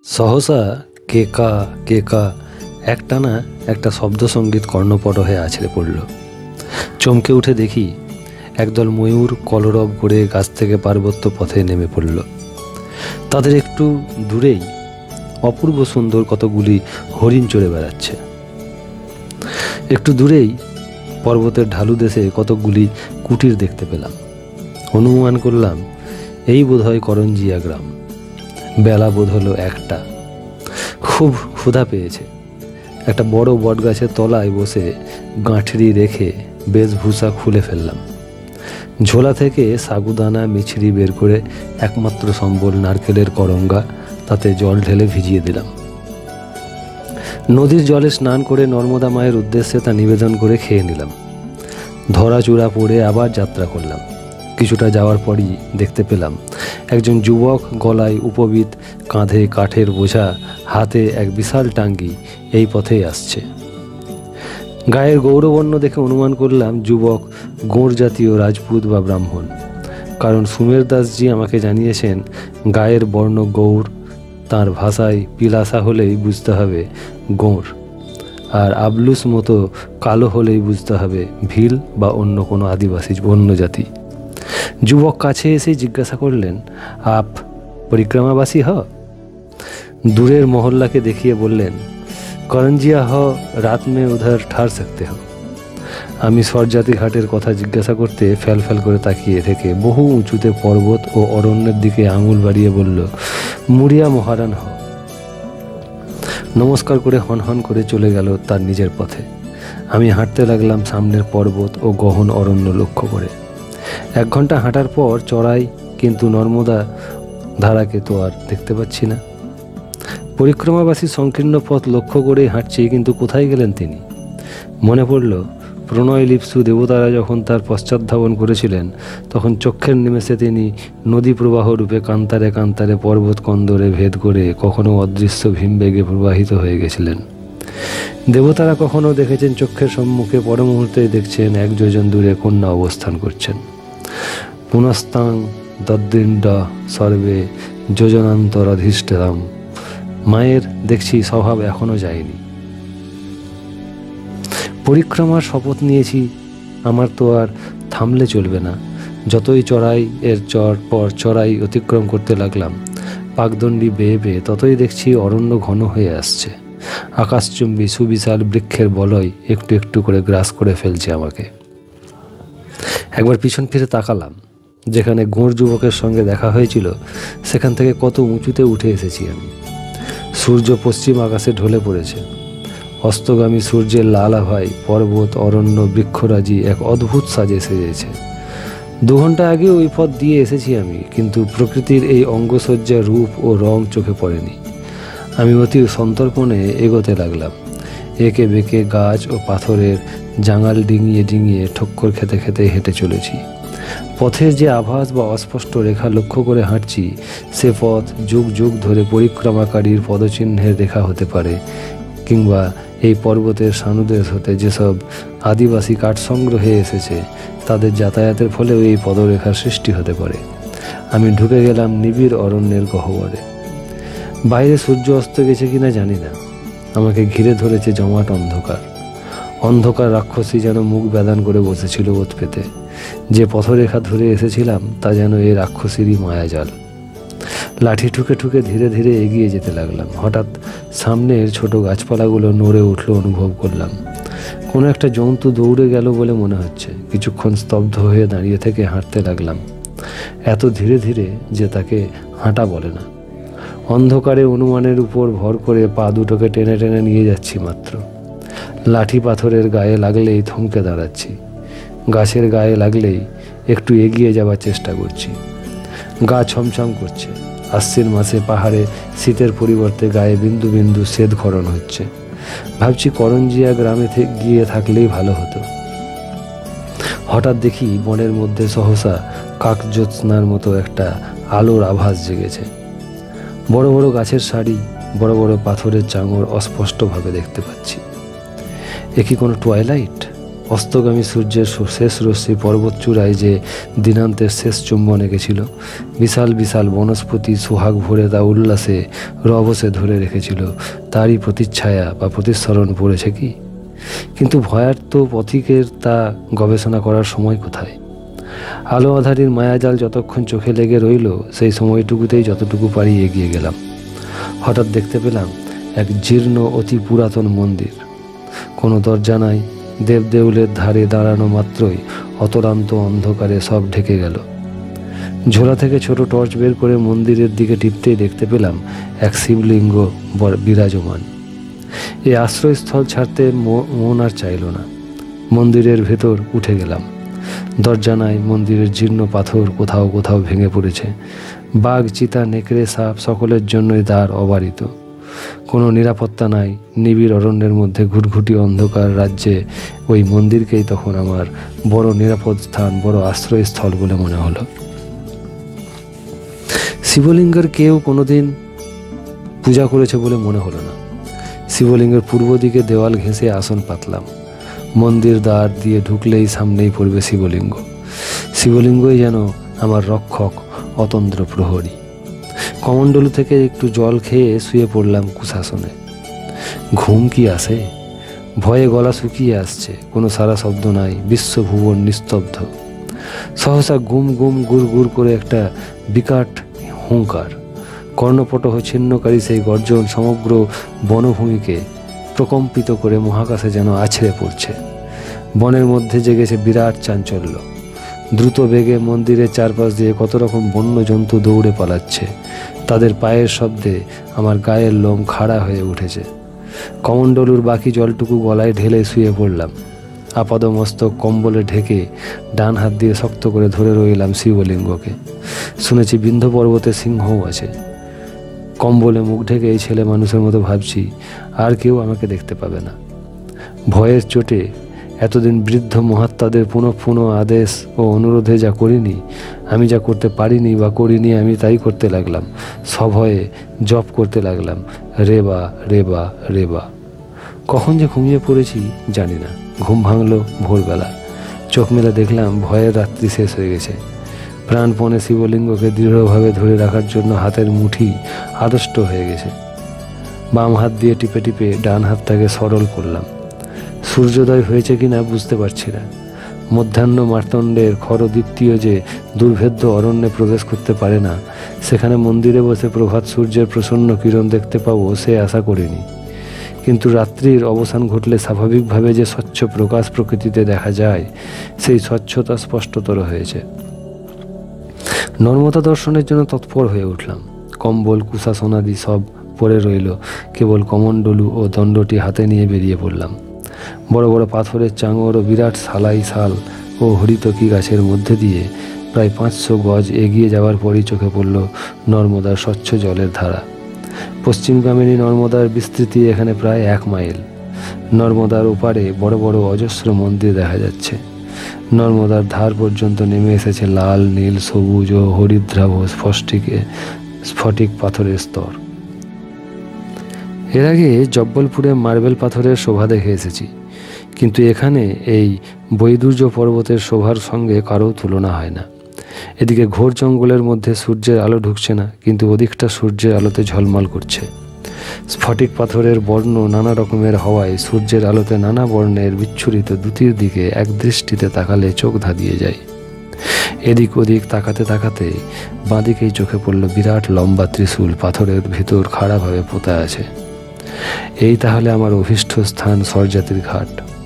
সহসা কেকা কেকা একটানা একটা শব্দসঙ্গীত কর্ণপট হয়ে আছড়ে পড়ল। চমকে উঠে দেখি একদল ময়ূর কলরব করে গাছ থেকে পার্বত্য পথে নেমে পড়ল। তাদের একটু দূরেই অপূর্ব সুন্দর কতগুলি হরিণ চড়ে বেড়াচ্ছে। একটু দূরেই পর্বতের ঢালু দেশে কতকগুলি কুটির দেখতে পেলাম। অনুমান করলাম এই বোধহয় করঞ্জিয়া গ্রাম। বেলা বোধ হলো 1টা। খুব ক্ষুধা পেয়েছে। একটা বড় বটগাছের তলায় বসে গাঁঠরি রেখে বেশভূষা খুলে ফেললাম। ঝোলা থেকে সাগুদানা মিছরি বের করে একমাত্র সম্বল নারকেলের করঙ্গা, তাতে জল ঢেলে ভিজিয়ে দিলাম। নদীর জলে স্নান করে নর্মদা মায়ের উদ্দেশ্যে তা নিবেদন করে খেয়ে নিলাম। ধরা চূড়া পড়ে আবার যাত্রা করলাম। কিছুটা যাওয়ার পরই দেখতে পেলাম একজন যুবক গলায় উপবিত, কাঁধে কাঠের বোঝা, হাতে এক বিশাল টাঙ্গি এই পথেই আসছে। গায়ের গৌরবর্ণ দেখে অনুমান করলাম যুবক গোঁড় জাতীয় রাজপুত বা ব্রাহ্মণ। কারণ সুমের দাসজি আমাকে জানিয়েছেন গায়ের বর্ণ গৌড়, তাঁর ভাষায় পিলাসা হলেই বুঝতে হবে গোঁড়, আর আবলুস মতো কালো হলেই বুঝতে হবে ভিল বা অন্য কোনো আদিবাসী বন্য জাতি। যুবক কাছে এসে জিজ্ঞাসা করলেন, আপ পরিক্রমাবাসী হ? দূরের মহল্লাকে দেখিয়ে বললেন, করঞ্জিয়া হ, রাত মে উধার ঠার सकते हो। আমি সরজাতি ঘাটের কথা জিজ্ঞাসা করতে ফ্যাল ফ্যাল করে তাকিয়ে থেকে বহু উঁচুতে পর্বত ও অরণ্যের দিকে আঙুল বাড়িয়ে বলল, মুড়িয়া মহারান হ। নমস্কার করে হন হন করে চলে গেল তার নিজের পথে। আমি হাঁটতে লাগলাম সামনের পর্বত ও গহন অরণ্য লক্ষ্য করে। 1 ঘন্টা হাঁটার পর চড়াই, কিন্তু নর্মদা ধারাকে তো আর দেখতে পাচ্ছি না। পরিক্রমাবাসী সংকীর্ণ পথ লক্ষ্য করেই হাঁটছি, কিন্তু কোথায় গেলেন তিনি? মনে পড়ল প্রণয় লিপ্সু দেবতারা যখন তার পশ্চাৎধাবন করেছিলেন, তখন চক্ষের নিমেষে তিনি নদী প্রবাহ রূপে কান্তারে কান্তারে পর্বত কন্দরে ভেদ করে কখনো অদৃশ্য ভীমবেগে প্রবাহিত হয়ে গেছিলেন। দেবতারা কখনো দেখেছেন চক্ষের সম্মুখে, পর মুহূর্তেই দেখছেন 1 যোজন দূরে কন্যা অবস্থান করছেন। পুনস্তাং দদ্দিন্ড সর্বে যোজনান্তরাধিষ্ঠিতাম। মায়ের দেখছি স্বভাব এখনো যায়নি। পরিক্রমার শপথ নিয়েছি, আমার তো আর থামলে চলবে না। যতই চড়াই এর পর চড়াই অতিক্রম করতে লাগলাম, পাকদণ্ডী বেয়ে বেয়ে, ততই দেখছি অরণ্য ঘন হয়ে আসছে। আকাশচুম্বী সুবিশাল বৃক্ষের বলয় একটু একটু করে গ্রাস করে ফেলছে আমাকে। একবার পিছন ফিরে তাকালাম। যেখানে গোঁড় যুবকের সঙ্গে দেখা হয়েছিল, সেখান থেকে কত উঁচুতে উঠে এসেছি আমি। সূর্য পশ্চিম আকাশে ঢলে পড়েছে। অস্তগামী সূর্যের লাল আভায় পর্বত, অরণ্য, বৃক্ষরাজি এক অদ্ভুত সাজে সেজেছে। 2 ঘন্টা আগে ওই পথ দিয়ে এসেছি আমি, কিন্তু প্রকৃতির এই অঙ্গসজ্জার রূপ ও রং চোখে পড়েনি। আমি অতি সন্তর্পণে এগোতে লাগলাম। একে বেঁকে গাছ ও পাথরের জাঙাল ডিঙিয়ে ডিঙিয়ে ঠক্কর খেতে খেতে হেঁটে চলেছি। পথের যে আভাস বা অস্পষ্ট রেখা লক্ষ্য করে হাঁটছি, সে পথ যুগ যুগ ধরে পরিক্রমাকারীর পদচিহ্নের রেখা হতে পারে, কিংবা এই পর্বতের সানুদেশ হতে যেসব আদিবাসী কাঠ সংগ্রহে এসেছে, তাদের যাতায়াতের ফলেও এই পদরেখার সৃষ্টি হতে পারে। আমি ঢুকে গেলাম নিবিড় অরণ্যের গহ্বরে। বাইরে সূর্য অস্ত গেছে কিনা জানি না। আমাকে ঘিরে ধরেছে জমাট অন্ধকার। অন্ধকার রাক্ষসী যেন মুখ বেদান করে বসেছিল ওত পেতে। যে পথরেখা ধরে এসেছিলাম, তা যেন এই রাক্ষসীরই মায়াজাল। লাঠি ঠুকে ঠুকে ধীরে ধীরে এগিয়ে যেতে লাগলাম। হঠাৎ সামনের ছোট গাছপালাগুলো নড়ে উঠল অনুভব করলাম। কোনো একটা জন্তু দৌড়ে গেল বলে মনে হচ্ছে। কিছুক্ষণ স্তব্ধ হয়ে দাঁড়িয়ে থেকে হাঁটতে লাগলাম, এত ধীরে ধীরে যে তাকে হাঁটা বলে না। অন্ধকারে অনুমানের উপর ভর করে পা দুটোকে টেনে টেনে নিয়ে যাচ্ছি মাত্র। লাঠি পাথরের গায়ে লাগলেই থমকে দাঁড়াচ্ছি, গাছের গায়ে লাগলেই একটু এগিয়ে যাওয়ার চেষ্টা করছি। গা ছমছম করছে। আশ্বিন মাসে পাহাড়ে শীতের পরিবর্তে গায়ে বিন্দু বিন্দু শ্বেতক্ষরণ হচ্ছে। ভাবছি করঞ্জিয়া গ্রামে গিয়ে থাকলেই ভালো হতো। হঠাৎ দেখি বনের মধ্যে সহসা কাকজ্যোৎস্নার মতো একটা আলোর আভাস জেগেছে। বড় বড় গাছের সারি, বড় বড় পাথরের চাঙড় অস্পষ্টভাবে দেখতে পাচ্ছি। এ কি কোনো টুয়াইলাইট? অস্তগামী সূর্যের শেষ রশ্মি পর্বত চূড়ায় যে দিনান্তের শেষ চুম্বন এঁকেছিল, বিশাল বিশাল বনস্পতি সোহাগ ভরে তা উল্লাসে রভসে ধরে রেখেছিল, তারই প্রতিচ্ছায়া বা প্রতিস্মরণ পড়েছে কি? কিন্তু ভয়ার্ত পথিকের তা গবেষণা করার সময় কোথায়? আলো আধারির মায়াজাল যতক্ষণ চোখে লেগে রইল, সেই সময়টুকুতেই যতটুকু পারি এগিয়ে গেলাম। হঠাৎ দেখতে পেলাম এক জীর্ণ অতি পুরাতন মন্দির। কোনো দরজা নাই, দেবদেউলের ধারে দাঁড়ানো মাত্রই অতরান্ত অন্ধকারে সব ঢেকে গেল। ঝোলা থেকে ছোট টর্চ বের করে মন্দিরের দিকে টিপতেই দেখতে পেলাম এক শিবলিঙ্গ বিরাজমান। এই আশ্রয়স্থল ছাড়তে মন আর চাইল না। মন্দিরের ভেতর উঠে গেলাম। দরজা নাই, মন্দিরের জীর্ণ পাথর কোথাও কোথাও ভেঙে পড়েছে। বাঘ, চিতা, নেকড়ে, সাপ সকলের জন্যই দ্বার অবারিত। কোনো নিরাপত্তা নাই। নিবিড় অরণ্যের মধ্যে ঘুটঘুটি অন্ধকার রাজ্যে ওই মন্দিরকেই তখন আমার বড় নিরাপদ স্থান, বড় আশ্রয়স্থল বলে মনে হলো। শিবলিঙ্গের কেউ কোনোদিন পূজা করেছে বলে মনে হলো না। শিবলিঙ্গের পূর্ব দিকে দেওয়াল ঘেঁষে আসন পাতলাম। মন্দির দ্বার দিয়ে ঢুকলেই সামনেই পড়বে শিবলিঙ্গ। শিবলিঙ্গই যেন আমার রক্ষক, অতন্দ্র প্রহরী। কমণ্ডলু থেকে একটু জল খেয়ে শুয়ে পড়লাম কুশাসনে। ঘুম কি আসে? ভয়ে গলা শুকিয়ে আসছে। কোনো সারা শব্দ নাই, বিশ্বভুবন নিস্তব্ধ। সহসা গুম গুম গুড় গুড় করে একটা বিকট হুঙ্কার, কর্ণপটহ ছিন্নকারী সেই গর্জন সমগ্র বনভূমিকে প্রকম্পিত করে মহাকাশে যেন আছড়ে পড়ছে। বনের মধ্যে জেগেছে বিরাট চাঞ্চল্য। দ্রুত বেগে মন্দিরের চারপাশ দিয়ে কত রকম বন্য জন্তু দৌড়ে পালাচ্ছে। তাদের পায়ের শব্দে আমার গায়ের লোম খাড়া হয়ে উঠেছে। কমণ্ডলুর বাকি জলটুকু গলায় ঢেলে শুয়ে পড়লাম। আপাদমস্তক কম্বলে ঢেকে ডান হাত দিয়ে শক্ত করে ধরে রইলাম শিবলিঙ্গকে। শুনেছি বিন্ধ্য পর্বতে সিংহও আছে। কম্বলে মুখ ঢেকে এই ছেলে মানুষের মতো ভাবছি, আর কেউ আমাকে দেখতে পাবে না। ভয়ের চোটে এতদিন বৃদ্ধ মহাত্মাদের পুনঃ পুনঃ আদেশ ও অনুরোধে যা করিনি, আমি যা করতে পারিনি বা করিনি, আমি তাই করতে লাগলাম। সভয়ে জপ করতে লাগলাম, রেবা রেবা রেবা। কখন যে ঘুমিয়ে পড়েছি জানি না। ঘুম ভাঙল ভোরবেলা। চোখ মেলে দেখলাম ভয়ের রাত্রি শেষ হয়ে গেছে। প্রাণপণে শিবলিঙ্গকে দৃঢ়ভাবে ধরে রাখার জন্য হাতের মুঠি আড়ষ্ট হয়ে গেছে। বাম হাত দিয়ে টিপে টিপে ডান হাতটাকে সরল করলাম। সূর্যোদয় হয়েছে কিনা বুঝতে পারছি না। মধ্যাহ্ন মার্তণ্ডের খরদীপ্তীয় যে দুর্ভেদ্য অরণ্যে প্রবেশ করতে পারে না, সেখানে মন্দিরে বসে প্রভাত সূর্যের প্রসন্ন কিরণ দেখতে পাবো সে আশা করিনি। কিন্তু রাত্রির অবসান ঘটলে স্বাভাবিকভাবে যে স্বচ্ছ প্রকাশ প্রকৃতিতে দেখা যায়, সেই স্বচ্ছতা স্পষ্টতর হয়েছে। নর্মদা দর্শনের জন্য তৎপর হয়ে উঠলাম। কম্বল, কুশাসনাদি সব পড়ে রইল, কেবল কমণ্ডলু ও দণ্ডটি হাতে নিয়ে বেরিয়ে পড়লাম। বড় বড় পাথরের চাঙর ও বিরাট সালাই শাল ও হরিতকি গাছের মধ্যে দিয়ে প্রায় 500 গজ এগিয়ে যাওয়ার পরই চোখে পড়ল নর্মদার স্বচ্ছ জলের ধারা। পশ্চিমগামিনী নর্মদার বিস্তৃতি এখানে প্রায় 1 মাইল। নর্মদার ওপারে বড় বড় অজস্র মন্দির দেখা যাচ্ছে। নর্মদার ধার পর্যন্ত নেমে এসেছে লাল, নীল, সবুজ ও হরিদ্রাভ স্ফটিক পাথরের স্তর। এর আগে জব্বলপুরে মার্বেল পাথরের শোভা দেখে এসেছি, কিন্তু এখানে এই বৈদুর্য পর্বতের শোভার সঙ্গে কারো তুলনা হয় না। এদিকে ঘোর জঙ্গলের মধ্যে সূর্যের আলো ঢুকছে না, কিন্তু ওদিকটা সূর্যের আলোতে ঝলমল করছে। স্ফটিক পাথরের বর্ণ নানা রকমের হওয়ায় সূর্যের আলোতে নানা বর্ণের বিচ্ছুরিত দুটির দিকে এক দৃষ্টিতে তাকালে চোখ ধাঁধিয়ে যায়। এদিক ওদিক তাকাতে তাকাতে বাঁদিকেই চোখে পড়ল বিরাট লম্বা ত্রিশূল পাথরের ভিতর খাড়াভাবে পোতা আছে। এই তাহলে আমার অভীষ্ট স্থান সরজাতির ঘাট।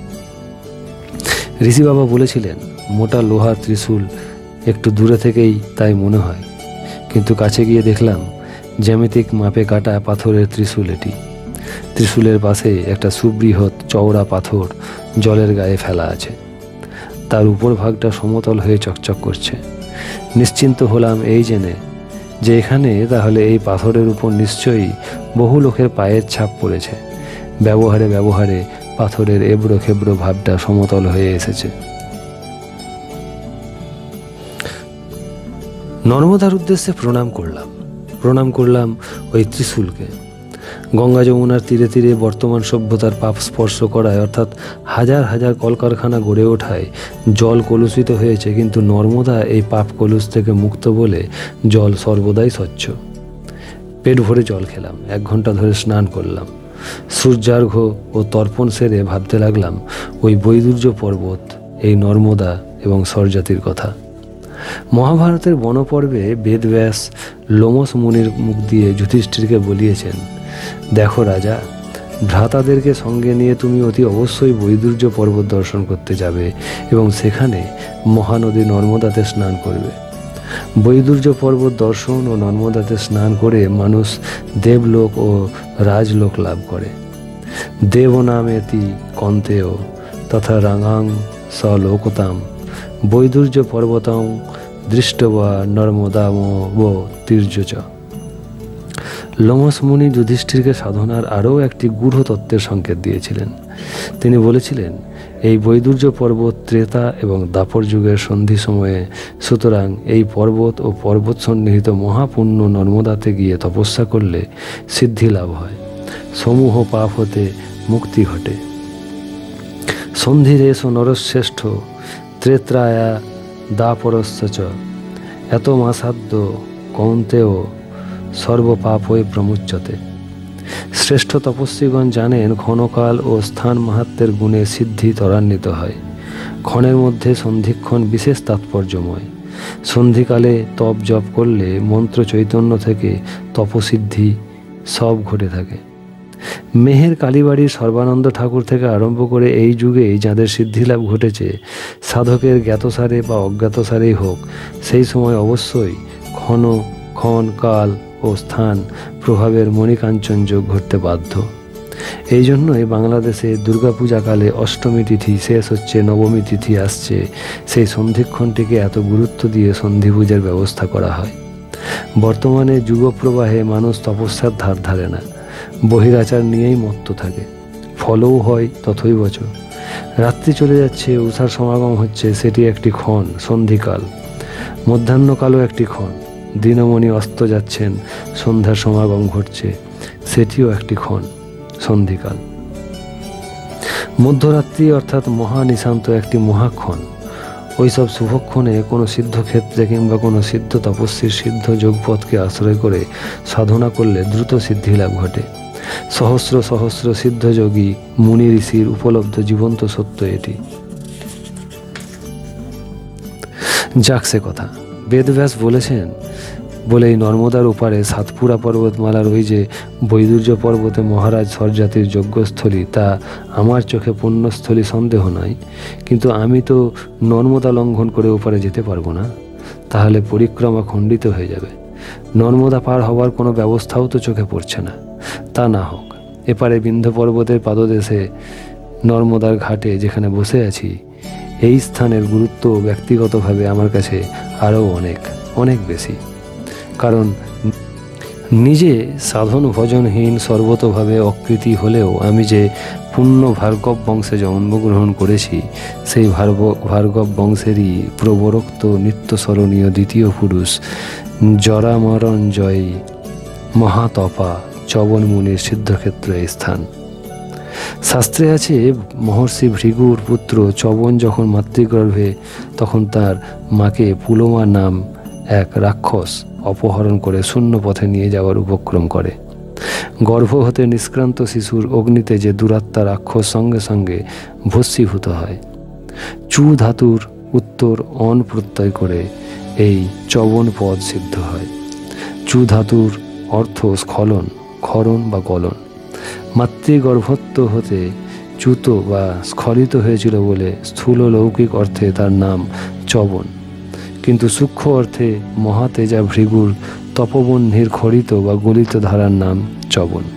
ঋষি বাবা বলেছিলেন মোটা লোহার ত্রিশূল একটু দূরে থেকেই তাই মনে হয়, কিন্তু কাছে গিয়ে দেখলাম জ্যামিতিক মাপে কাটা পাথরের ত্রিশূল এটি। ত্রিশূলের পাশে একটা সুবৃহৎ চওড়া পাথর জলের গায়ে ফেলা আছে। তার উপর ভাগটা সমতল হয়ে চকচক করছে। নিশ্চিন্ত হলাম এই জেনে যে এখানে তাহলে এই পাথরের উপর নিশ্চয়ই বহু লোকের পায়ের ছাপ পড়েছে। ব্যবহারে ব্যবহারে পাথরের এবড়ো খেবড়ো ভাবটা সমতল হয়ে এসেছে। নর্মদার উদ্দেশ্যে প্রণাম করলাম ওই ত্রিশূলকে। গঙ্গা যমুনার তীরে তীরে বর্তমান সভ্যতার পাপ স্পর্শ করায়, অর্থাৎ হাজার হাজার কলকারখানা গড়ে ওঠায় জল কলুষিত হয়েছে, কিন্তু নর্মদা এই পাপ কলুষ থেকে মুক্ত বলে জল সর্বদাই স্বচ্ছ। পেট ভরে জল খেলাম, 1 ঘন্টা ধরে স্নান করলাম। সূর্যার্ঘ্য ও তর্পণ সেরে ভাবতে লাগলাম ওই বৈদুর্য পর্বত, এই নর্মদা এবং স্বরজাতির কথা। মহাভারতের বনপর্বে বেদব্যাস লোমস মুনির মুখ দিয়ে যুধিষ্ঠিরকে বলিয়েছেন, দেখো রাজা, ভ্রাতাদেরকে সঙ্গে নিয়ে তুমি অতি অবশ্যই বৈদুর্য পর্বত দর্শন করতে যাবে এবং সেখানে মহানদী নর্মদাতে স্নান করবে। বৈদুর্য পর্বত দর্শন ও নর্মদাতে স্নান করে মানুষ দেবলোক ও রাজলোক লাভ করে। দেব নামেতি কন্তেয় তথা রাঙাং স লোকতাম বৈদুর্য পর্বতং দৃষ্টবা নর্মদাম তীর্যচ। লোমস মুনি যুধিষ্ঠিরকে সাধনার আরও একটি গূঢ় তত্ত্বের সংকেত দিয়েছিলেন। তিনি বলেছিলেন, এই বৈদুর্য পর্বত ত্রেতা এবং দাপর যুগের সন্ধি সময়ে, সুতরাং এই পর্বত ও পর্বত সন্নিহিত মহাপুণ্য নর্মদাতে গিয়ে তপস্যা করলে সিদ্ধি লাভ হয়, সমূহ পাপ হতে মুক্তি ঘটে। সন্ধিরেশ নরশ্রেষ্ঠ ত্রেত্রায়া দাপরস্য চ এত মাসাদ্য কৌন্তেয় সর্বপাপ হয়ে প্রমুচ্যতে। শ্রেষ্ঠ তপস্বীগণ জানেন ক্ষণকাল ও স্থান মাহাত্ম্যের গুণে সিদ্ধি ত্বরান্বিত হয়। ক্ষণের মধ্যে সন্ধিক্ষণ বিশেষ তাৎপর্যময়। সন্ধিকালে তপ জপ করলে মন্ত্র চৈতন্য থেকে তপসিদ্ধি সব ঘটে থাকে। মেহের কালীবাড়ির সর্বানন্দ ঠাকুর থেকে আরম্ভ করে এই যুগেই যাদের সিদ্ধিলাভ ঘটেছে, সাধকের জ্ঞাতসারে বা অজ্ঞাতসারেই হোক, সেই সময় অবশ্যই ক্ষণ কাল ও স্থান প্রভাবের মণিকাঞ্চন যোগ ঘটতে বাধ্য। এই জন্যই বাংলাদেশে দুর্গাপূজাকালে অষ্টমী তিথি শেষ হচ্ছে, নবমী তিথি আসছে, সেই সন্ধিক্ষণটিকে এত গুরুত্ব দিয়ে সন্ধি পূজার ব্যবস্থা করা হয়। বর্তমানে যুগপ্রবাহে মানুষ তপস্যার ধার ধারে না, বহিরাচার নিয়েই মত্ত থাকে। ফলও হয় তথৈবচ। রাত্রি চলে যাচ্ছে, উষার সমাগম হচ্ছে, সেটি একটি ক্ষণ, সন্ধিকাল। মধ্যাহ্নকালও একটি ক্ষণ, দিনমণি অস্ত যাচ্ছেন, সন্ধ্যার সমাগম ঘটছে, সেটিও একটি ক্ষণ, সন্ধিকাল। মধ্যরাত্রি অর্থাৎ মহানিশান্ত একটি মহাক্ষণ। ওইসব শুভক্ষণে কোনো সিদ্ধক্ষেত্রে কিংবা কোনো সিদ্ধ তপস্বীর সিদ্ধ যোগপথকে আশ্রয় করে সাধনা করলে দ্রুত সিদ্ধি লাভ ঘটে। সহস্র সহস্র সিদ্ধযোগী মুনি ঋষির উপলব্ধ জীবন্ত সত্য এটি। যাক সে কথা, বেদব্যাস বলেছেন বলে এই নর্মদার ওপারে সাতপুরা পর্বতমালার ওই যে বৈদুর্য পর্বতে মহারাজ স্বরজাতির যজ্ঞস্থলী, তা আমার চোখে পুণ্যস্থলী সন্দেহ নাই। কিন্তু আমি তো নর্মদা লঙ্ঘন করে ওপারে যেতে পারবো না, তাহলে পরিক্রমা খণ্ডিত হয়ে যাবে। নর্মদা পার হওয়ার কোনো ব্যবস্থাও তো চোখে পড়ছে না। তা না হোক, এপারে বিন্ধ্য পর্বতের পাদদেশে নর্মদার ঘাটে যেখানে বসে আছি, এই স্থানের গুরুত্ব ব্যক্তিগতভাবে আমার কাছে আরও অনেক অনেক বেশি। কারণ নিজে সাধন ভজনহীন সর্বতভাবে অকৃতি হলেও আমি যে পুণ্য ভার্গব বংশে জন্মগ্রহণ করেছি, সেই ভার্গব বংশেরই প্রবরোক্ত নিত্যস্মরণীয় দ্বিতীয় পুরুষ জরামরঞ্জয়ী মহাতপা চবন মুনির সিদ্ধক্ষেত্র এই স্থান। শাস্ত্রে আছে, মহর্ষি ভৃগুর পুত্র চবন যখন মাতৃগর্ভে, তখন তার মাকে পুলমা নাম এক রাক্ষস অপহরণ করে শূন্য পথে নিয়ে যাওয়ার উপক্রম করে। গর্ভ হতে নিষ্ক্রান্ত শিশুর অগ্নিতে যে দুরাত্মা রাক্ষস সঙ্গে সঙ্গে ভস্মীভূত হয়। চু ধাতুর উত্তর অন প্রত্যয় করে এই চবন পদ সিদ্ধ হয়। চু ধাতুর অর্থ স্খলন, ক্ষরণ বা গলন। মাতৃগর্ভত্ব হতে চ্যুত বা স্খলিত হয়েছিল বলে স্থূল লৌকিক অর্থে তার নাম চবন, কিন্তু সূক্ষ্ম অর্থে মহাতেজা ভৃগুর তপবহ্নির খড়িত বা গলিত ধারার নাম চবন।